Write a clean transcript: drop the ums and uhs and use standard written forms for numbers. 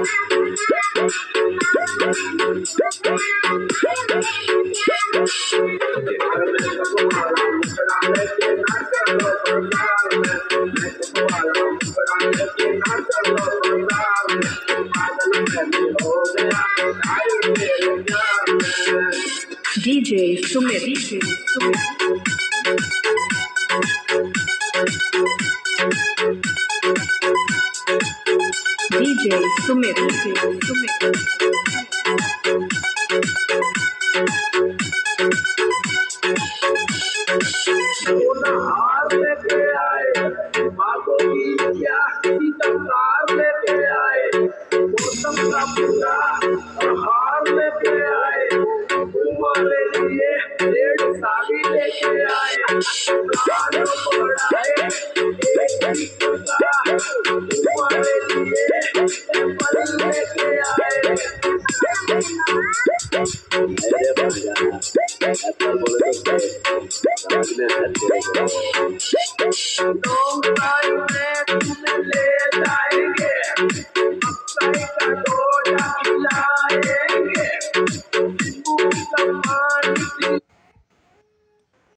DJ Sumit. DJ Sumit. हार लेके आए भागो की क्या कार लेके आए मौसम का पूरा हार लेके आए तुम्हारे लिए रेड साड़ी लेके आए कालो बढ़ाए तुम्हारे लिए एप्पल लेके आए अरे भैया एप्पल बोले तो लॉन्ग टाइम में तुमने ले